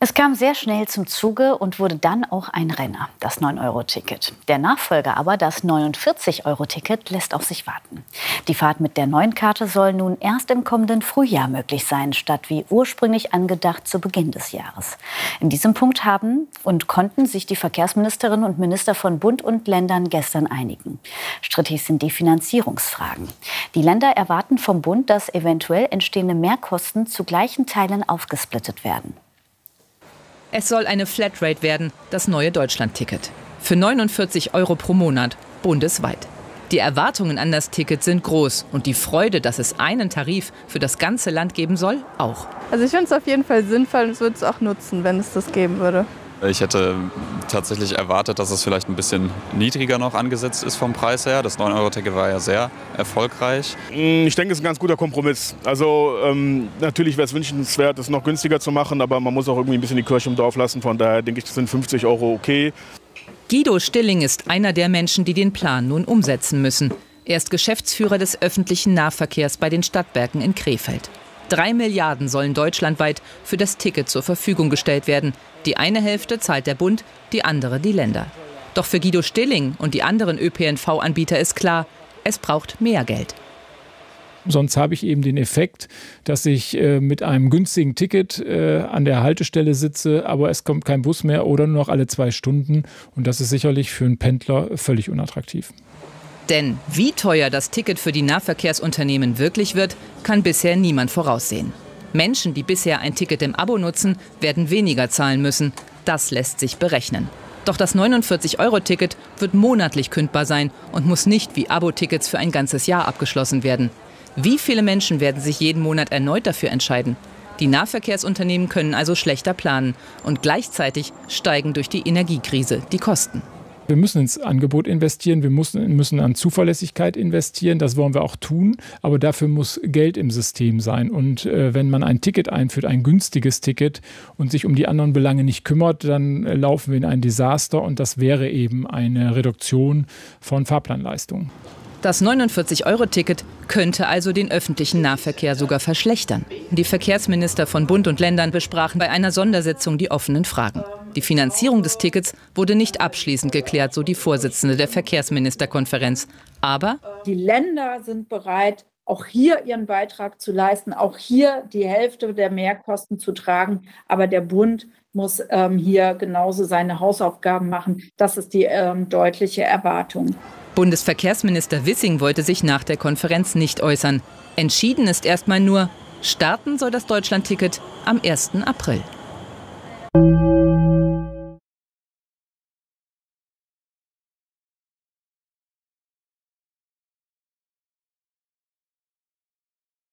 Es kam sehr schnell zum Zuge und wurde dann auch ein Renner, das 9-Euro-Ticket. Der Nachfolger aber, das 49-Euro-Ticket, lässt auf sich warten. Die Fahrt mit der neuen Karte soll nun erst im kommenden Frühjahr möglich sein, statt wie ursprünglich angedacht zu Beginn des Jahres. In diesem Punkt haben und konnten sich die Verkehrsministerinnen und Minister von Bund und Ländern gestern einigen. Strittig sind die Finanzierungsfragen. Die Länder erwarten vom Bund, dass eventuell entstehende Mehrkosten zu gleichen Teilen aufgesplittet werden. Es soll eine Flatrate werden, das neue Deutschland-Ticket. Für 49 Euro pro Monat, bundesweit. Die Erwartungen an das Ticket sind groß und die Freude, dass es einen Tarif für das ganze Land geben soll, auch. Also ich finde es auf jeden Fall sinnvoll und es würde es auch nutzen, wenn es das geben würde. Ich hätte tatsächlich erwartet, dass es vielleicht ein bisschen niedriger noch angesetzt ist vom Preis her. Das 9-Euro-Ticket war ja sehr erfolgreich. Ich denke, es ist ein ganz guter Kompromiss. Also natürlich wäre es wünschenswert, es noch günstiger zu machen, aber man muss auch irgendwie ein bisschen die Kirche im Dorf lassen. Von daher denke ich, sind 50 Euro okay. Guido Stilling ist einer der Menschen, die den Plan nun umsetzen müssen. Er ist Geschäftsführer des öffentlichen Nahverkehrs bei den Stadtwerken in Krefeld. 3 Milliarden sollen deutschlandweit für das Ticket zur Verfügung gestellt werden. Die eine Hälfte zahlt der Bund, die andere die Länder. Doch für Guido Stilling und die anderen ÖPNV-Anbieter ist klar, es braucht mehr Geld. Sonst habe ich eben den Effekt, dass ich mit einem günstigen Ticket an der Haltestelle sitze, aber es kommt kein Bus mehr oder nur noch alle 2 Stunden. Und das ist sicherlich für einen Pendler völlig unattraktiv. Denn wie teuer das Ticket für die Nahverkehrsunternehmen wirklich wird, kann bisher niemand voraussehen. Menschen, die bisher ein Ticket im Abo nutzen, werden weniger zahlen müssen. Das lässt sich berechnen. Doch das 49-Euro-Ticket wird monatlich kündbar sein und muss nicht wie Abo-Tickets für ein ganzes Jahr abgeschlossen werden. Wie viele Menschen werden sich jeden Monat erneut dafür entscheiden? Die Nahverkehrsunternehmen können also schlechter planen und gleichzeitig steigen durch die Energiekrise die Kosten. Wir müssen ins Angebot investieren, wir müssen an Zuverlässigkeit investieren, das wollen wir auch tun, aber dafür muss Geld im System sein. Und wenn man ein Ticket einführt, ein günstiges Ticket und sich um die anderen Belange nicht kümmert, dann laufen wir in ein Desaster und das wäre eben eine Reduktion von Fahrplanleistungen. Das 49-Euro-Ticket könnte also den öffentlichen Nahverkehr sogar verschlechtern. Die Verkehrsminister von Bund und Ländern besprachen bei einer Sondersitzung die offenen Fragen. Die Finanzierung des Tickets wurde nicht abschließend geklärt, so die Vorsitzende der Verkehrsministerkonferenz. Aber die Länder sind bereit, auch hier ihren Beitrag zu leisten, auch hier die Hälfte der Mehrkosten zu tragen. Aber der Bund muss hier genauso seine Hausaufgaben machen. Das ist die deutliche Erwartung. Bundesverkehrsminister Wissing wollte sich nach der Konferenz nicht äußern. Entschieden ist erstmal nur, starten soll das Deutschland-Ticket am 1. April.